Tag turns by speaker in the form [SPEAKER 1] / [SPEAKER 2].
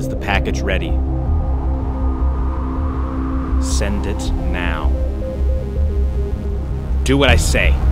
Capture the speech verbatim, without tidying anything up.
[SPEAKER 1] Is the package ready? Send it now. Do what I say.